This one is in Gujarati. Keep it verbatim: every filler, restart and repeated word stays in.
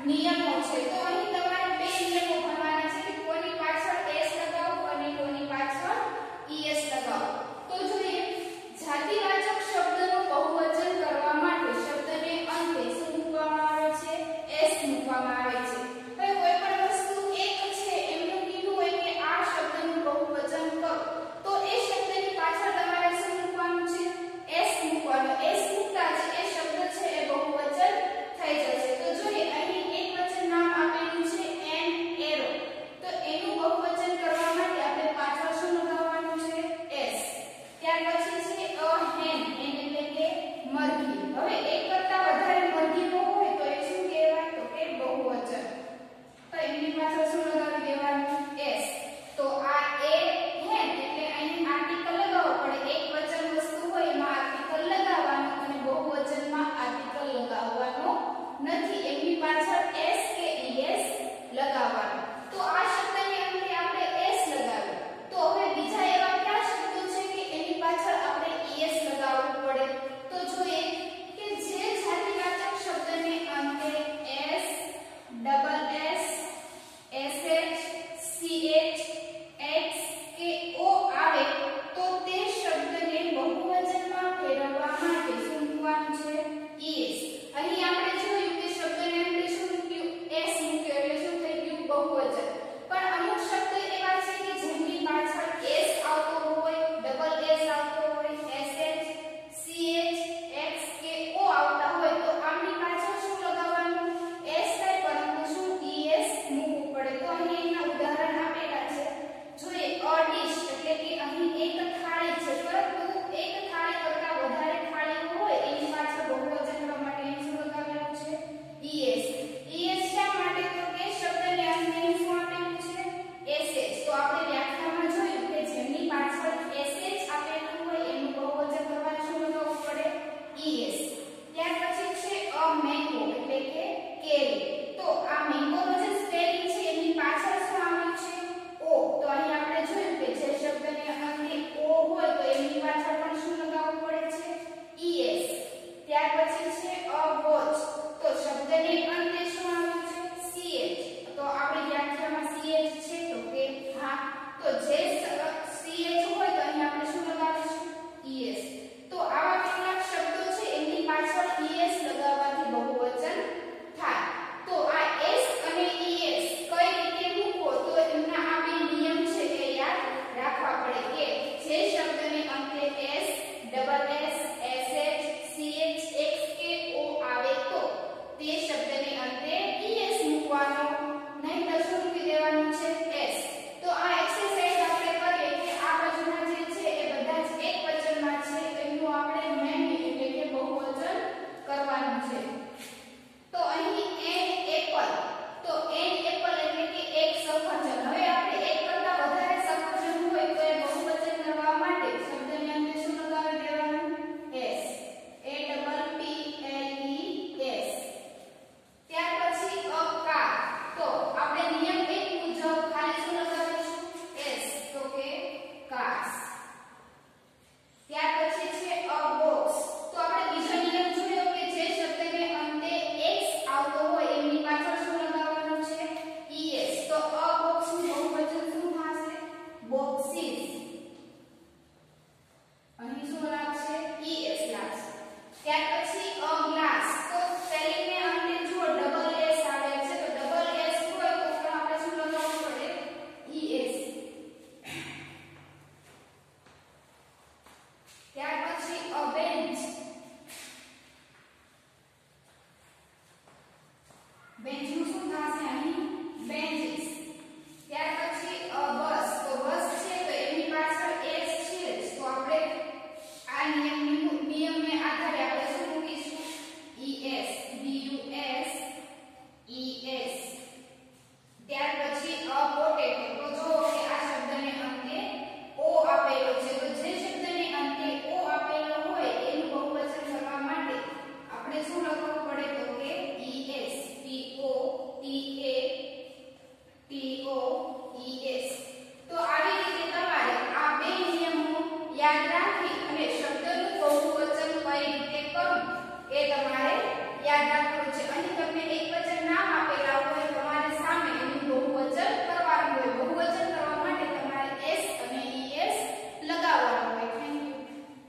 નિયમો છે. તો અહીં તમારે બે નિયમો ભણવાના છે કે કોની પાછળ s લગાવો અને કોની પાછળ es લગાવો. તો જોઈએ જાતિવાચક શબ્દનું બહુવચન કરવા માટે શબ્દને અંતે શું મૂકવામાં આવે છે? s મૂકવામાં આવે છે. હવે કોઈ પણ વસ્તુ એક છે એમનું કીધું હોય કે આ શબ્દનું બહુવચન કરો તો એ શબ્દની પાછળ તમારે શું મૂકવાનું છે? s મૂકવાનું. s મૂકતા જ એ શબ્દ છે એ બહુવચન થઈ જશે. તો જોઈએ અહીં એકવચન નામ આપેલું છે એન એરો. તો એનું બહુવચન કરવા માટે આપણે પાછળ શું લગાવવાનું છે? s. ત્યાર પછી છે અ હેન. એન એટલે કે મરઘી. હવે એક કરતા વધારે મરઘીઓ હોય તો એ શું કહેવાય? તો કે બહુવચન. તો એની પાછળ શું લગાવી દેવાનું? s. તો આ એ હેન એટલે અહીં આર્ટિકલ લગાવવો પડે. એક વચન વસ્તુ હોય એમાં આર્ટિકલ લગાવવાનું અને બહુવચનમાં આર્ટિકલ લગાવવાનો નથી. એમની પાછળ s કે es લગાવવાનું. તો આ શબ્દની અંદર આપણે s લગાવ્યું. તો હવે બીજા એવા કયા શબ્દો છે કે એની પાછળ આપણે es લગાવવું પડે? તો જોઈએ કે જે જાતિવાચક શબ્દને અંતે s, double s, sh, ch, x કે o આવે તો તે શબ્દને બહુવચનમાં ફેરવવા માટે શું મૂકવાનું છે? es. અહીં આપણે જોયું કે શબ્દને આપણે શું મૂક્યું? s મૂક્યો એટલે શું થઈ ગયું? બહુવચન. પણ અમુક શબ્દ એવા છે કે જેમની પાછળ s આવતો હોય, ડબલ s આવતો હોય, sh, ch, x કે o આવતા હોય તો આમની પાછળ શું લગાવવાનું? s થાય પરંતુ શું es મૂકવું પડે. તો અહીં એના ઉદાહરણ આપેલા છે. જોઈએ અ ડીશ એટલે કે અહીં એક થાળી છે પરંતુ એક થાળી કરતા વધારે થાળીઓ હોય એની પાછળ બહુવચન કરવા માટે અહીં શું લગાવેલું છે? es. es શા માટે? તો કે શબ્દને અંતે શું આપેલું છે? sh. તો આપણે વ્યાખ્યામાં જોયું કે જેમની પાછળ sh આપેલું હોય એનું બહુવચન કરવા શું લગાવવું પડે? es. ત્યાર પછી છે અ મેંગો એટલે કે કેરી. તો આ મેંગોનો જે સ્પેલિંગ છે એની પાછળ શું આવ્યું છે? o. તો અહીં આપણે જોયું કે જે શબ્દને અંતે o હોય તો એની પાછળ પણ શું લગાવવું પડે છે? es. ત્યાર પછી છે અ વોચ. તો શબ્દને અંતે શું આવ્યું છે? ch. તો આપણી વ્યાખ્યામાં ch છે તો કે હા. તો જે ch હોય તો અહીં આપણે શું લગાવીશું? es. તો આવા કેટલાક શબ્દો છે એની પાછળ es લગાવવાથી બહુવચન થાય. તો આ s અને es કઈ રીતે મૂકવો? તો એમના આ બે નિયમ છે એ યાદ રાખવા પડે કે જે શબ્દને અંતે s, double s, sh, ch, x કે o આવે તો તે શબ્દ